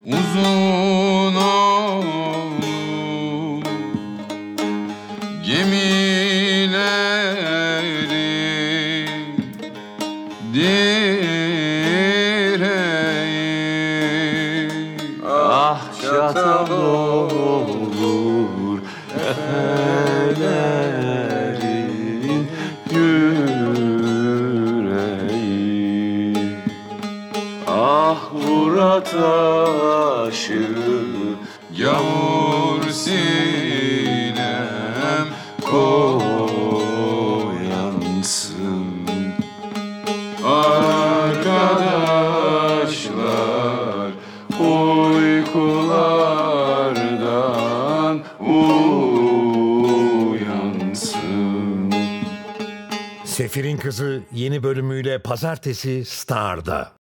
uzun olur gemileri direği. Ah çatal olur efelerin yüreği. Ah vur ataşı Gavur sinem koyansın. arkadaşlar Uykulardan uyansın. Sefir'in Kızı yeni bölümüyle pazartesi Star'da.